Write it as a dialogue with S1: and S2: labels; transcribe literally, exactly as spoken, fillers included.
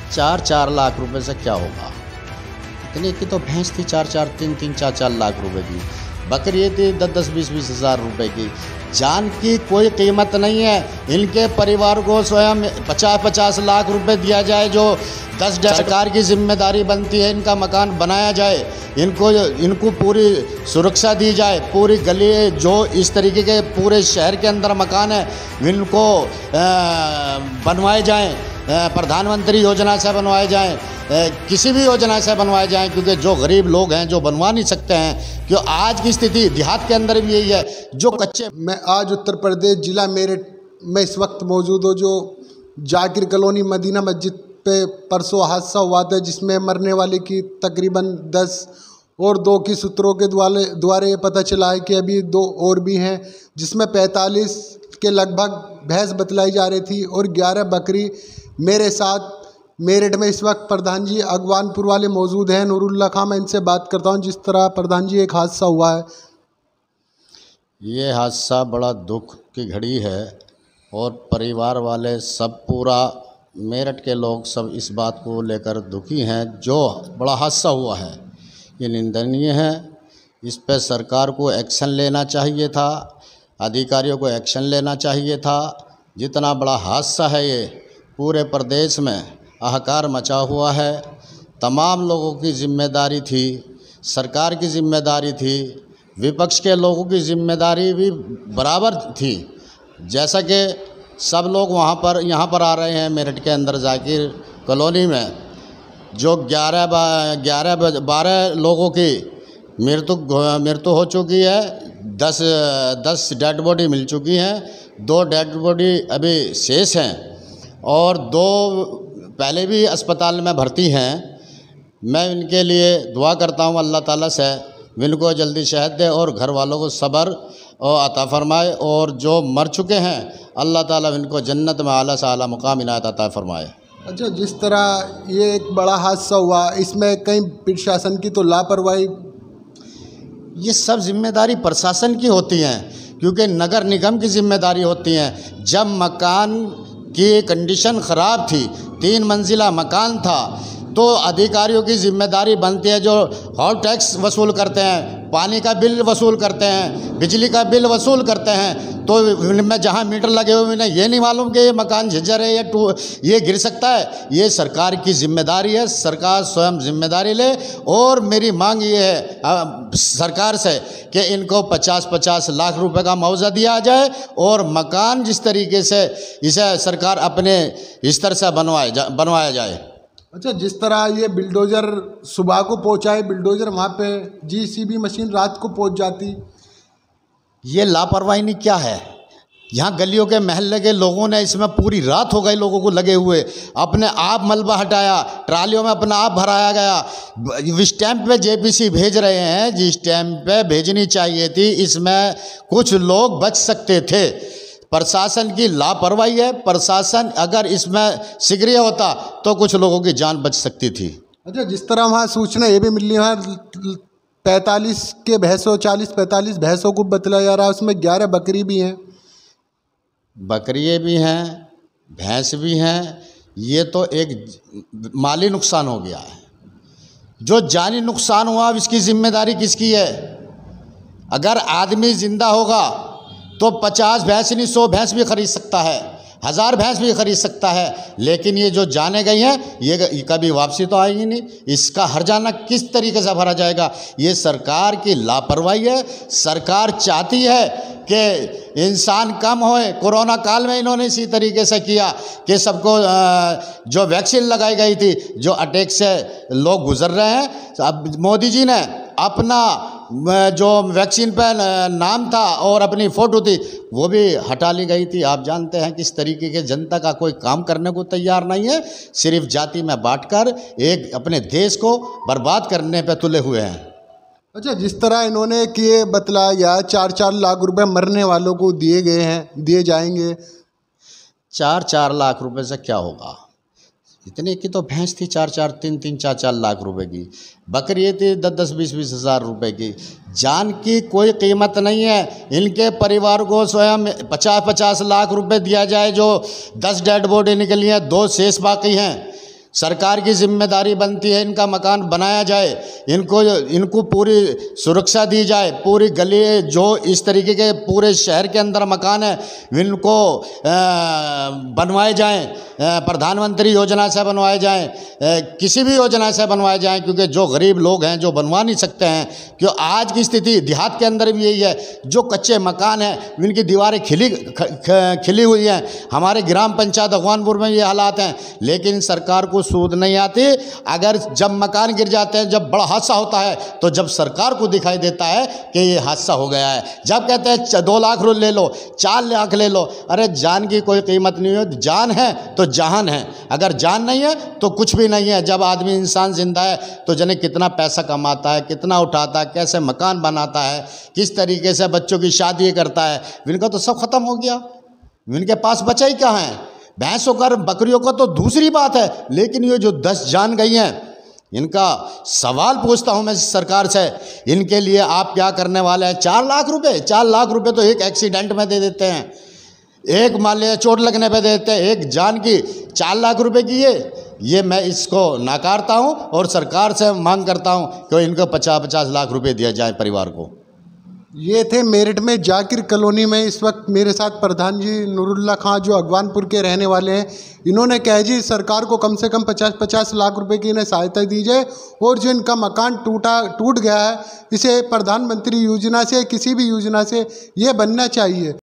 S1: चार चार लाख रुपए से क्या होगा? इतने की तो भैंस थी, चार चार तीन तीन चार चार लाख रुपए की। बकरी थी दस दस बीस बीस हज़ार रुपए की। जान की कोई कीमत नहीं है। इनके परिवार को स्वयं पचास पचास लाख रुपए दिया जाए, जो दस सरकार की जिम्मेदारी बनती है, इनका मकान बनाया जाए, इनको इनको पूरी सुरक्षा दी जाए, पूरी गली जो इस तरीके के पूरे शहर के अंदर मकान है इनको बनवाए जाएं, प्रधानमंत्री योजना से बनवाए जाएं, किसी भी योजना से बनवाए जाएं, क्योंकि जो गरीब लोग हैं जो बनवा नहीं सकते हैं, क्यों आज की स्थिति देहात के अंदर भी यही है। जो कच्चे
S2: मैं आज उत्तर प्रदेश जिला मेरठ में इस वक्त मौजूद हूँ, जो जाकिर कॉलोनी मदीना मस्जिद पे परसों हादसा हुआ था, जिसमें मरने वाले की तकरीबन दस और दो की सूत्रों के द्वारे द्वारा ये पता चला है कि अभी दो और भी हैं, जिसमें पैंतालीस के लगभग भैंस बतलाई जा रही थी और ग्यारह बकरी। मेरे साथ मेरठ में इस वक्त प्रधान जी अगवानपुर वाले मौजूद हैं, नूरुल्लाह खां। मैं इनसे बात करता हूं। जिस तरह प्रधान जी एक हादसा हुआ है,
S1: ये हादसा बड़ा दुख की घड़ी है और परिवार वाले सब पूरा मेरठ के लोग सब इस बात को लेकर दुखी हैं। जो बड़ा हादसा हुआ है ये निंदनीय है। इस पे सरकार को एक्शन लेना चाहिए था, अधिकारियों को एक्शन लेना चाहिए था। जितना बड़ा हादसा है ये पूरे प्रदेश में हाहाकार मचा हुआ है। तमाम लोगों की जिम्मेदारी थी, सरकार की जिम्मेदारी थी, विपक्ष के लोगों की जिम्मेदारी भी बराबर थी। जैसा कि सब लोग वहाँ पर यहाँ पर आ रहे हैं मेरठ के अंदर जाकिर कॉलोनी में, जो ग्यारह ग्यारह बारह लोगों की मृत्यु मृत्यु हो चुकी है, दस दस डेड बॉडी मिल चुकी हैं, दो डेड बॉडी अभी शेष हैं और दो पहले भी अस्पताल में भर्ती हैं। मैं इनके लिए दुआ करता हूँ अल्लाह ताला से इनको जल्दी सेहत दे और घर वालों को सब्र और अता फरमाए, और जो मर चुके हैं अल्लाह ताला इनको जन्नत में आला से आला मुकाम इनायत अता फरमाए।
S2: अच्छा, जिस तरह ये एक बड़ा हादसा हुआ, इसमें कई प्रशासन की तो लापरवाही।
S1: ये सब जिम्मेदारी प्रशासन की होती हैं, क्योंकि नगर निगम की जिम्मेदारी होती हैं। जब मकान की कंडीशन ख़राब थी, तीन मंजिला मकान था, तो अधिकारियों की जिम्मेदारी बनती है, जो हॉल टैक्स वसूल करते हैं, पानी का बिल वसूल करते हैं, बिजली का बिल वसूल करते हैं, तो इनमें जहाँ मीटर लगे हुए उन्हें ये नहीं मालूम कि ये मकान झज्जर है या टू ये गिर सकता है। ये सरकार की जिम्मेदारी है, सरकार स्वयं जिम्मेदारी ले। और मेरी मांग ये है आ, सरकार से कि इनको पचास पचास लाख रुपए का मुआवजा दिया जाए और मकान जिस तरीके से इसे सरकार अपने स्तर से बनवाए जा, बनवाया जाए।
S2: अच्छा, जिस तरह ये बिल्डोज़र सुबह को पहुंचाए, बिल्डोज़र वहाँ पे जीसीबी मशीन रात को पहुंच जाती,
S1: ये लापरवाही नहीं क्या है? यहाँ गलियों के महल्ले के लोगों ने इसमें पूरी रात हो गई लोगों को लगे हुए, अपने आप मलबा हटाया, ट्रालियों में अपना आप भराया गया। इस टाइम पे जेपीसी भेज रहे हैं जिस टाइम पे भेजनी चाहिए थी, इसमें कुछ लोग बच सकते थे। प्रशासन की लापरवाही है। प्रशासन अगर इसमें सक्रिय होता तो कुछ लोगों की जान बच सकती थी।
S2: अच्छा, जिस तरह वहाँ सूचना ये भी मिली है पैंतालीस के भैंसों चालीस पैंतालीस भैंसों को बतलाया जा रहा है, उसमें ग्यारह बकरी भी हैं,
S1: बकरियाँ भी हैं, भैंस भी हैं। ये तो एक माली नुकसान हो गया है। जो जानी नुकसान हुआ इसकी जिम्मेदारी किसकी है? अगर आदमी जिंदा होगा तो पचास भैंस नहीं सौ भैंस भी खरीद सकता है, हज़ार भैंस भी खरीद सकता है, लेकिन ये जो जाने गई हैं ये कभी वापसी तो आएगी नहीं। इसका हर्जाना किस तरीके से भरा जाएगा? ये सरकार की लापरवाही है। सरकार चाहती है कि इंसान कम होए। कोरोना काल में इन्होंने इसी तरीके से किया कि सबको जो वैक्सीन लगाई गई थी, जो अटैक से लोग गुजर रहे हैं, अब मोदी जी ने अपना जो वैक्सीन पर नाम था और अपनी फ़ोटो थी वो भी हटा ली गई थी। आप जानते हैं किस तरीके के जनता का कोई काम करने को तैयार नहीं है, सिर्फ जाति में बांटकर एक अपने देश को बर्बाद करने पे तुले हुए हैं।
S2: अच्छा, जिस तरह इन्होंने किए बतलाया चार चार लाख रुपए मरने वालों को दिए गए हैं, दिए जाएंगे।
S1: चार चार लाख रुपए से क्या होगा? इतने की तो भैंस थी, चार चार तीन तीन चार चार लाख रुपए की। बकरी थी दस दस बीस बीस हज़ार रुपए की। जान की कोई कीमत नहीं है। इनके परिवार को स्वयं पचास पचास लाख रुपए दिया जाए, जो दस डेड बॉडी निकली हैं, दो शेष बाकी हैं। सरकार की जिम्मेदारी बनती है इनका मकान बनाया जाए, इनको इनको पूरी सुरक्षा दी जाए। पूरी गली जो इस तरीके के पूरे शहर के अंदर मकान है इनको बनवाए जाएं, प्रधानमंत्री योजना से बनवाए जाएं, किसी भी योजना से बनवाए जाएं, क्योंकि जो गरीब लोग हैं जो बनवा नहीं सकते हैं, क्यों आज की स्थिति देहात के अंदर भी यही है, जो कच्चे मकान हैं इनकी दीवारें खिली खिली हुई हैं। हमारे ग्राम पंचायत भगवानपुर में ये हालात हैं, लेकिन सरकार को सूद नहीं आती। अगर जब मकान गिर जाते हैं, जब बड़ा हादसा होता है, तो जब सरकार को दिखाई देता है कि ये हादसा हो गया है, जब कहते हैं दो लाख रुपये ले लो, चार लाख ले लो, अरे जान की कोई कीमत नहीं है। जान है तो जहान है, अगर जान नहीं है तो कुछ भी नहीं है। जब आदमी इंसान जिंदा है तो जने कितना पैसा कमाता है, कितना उठाता है, कैसे मकान बनाता है, किस तरीके से बच्चों की शादी करता है, इनका तो सब खत्म हो गया। इनके पास बचा ही क्या है? भैंसों का बकरियों का तो दूसरी बात है, लेकिन ये जो दस जान गई हैं, इनका सवाल पूछता हूं मैं सरकार से, इनके लिए आप क्या करने वाले हैं? चार लाख रुपए चार लाख रुपए तो एक एक्सीडेंट में दे देते हैं, एक मान लिया चोट लगने पे दे देते हैं, एक जान की चार लाख रुपए की ये ये मैं इसको नकारता हूं और सरकार से मांग करता हूं कि इनको पचास पचास लाख रुपए दिया जाए परिवार को।
S2: ये थे मेरठ में जाकिर कॉलोनी में इस वक्त मेरे साथ प्रधान जी नूरुल्लाह खां, जो अगवानपुर के रहने वाले हैं। इन्होंने कहा जी सरकार को कम से कम पचास पचास लाख रुपए की इन्हें सहायता दी जाए, और जो इनका मकान टूटा टूट गया है इसे प्रधानमंत्री योजना से, किसी भी योजना से ये बनना चाहिए।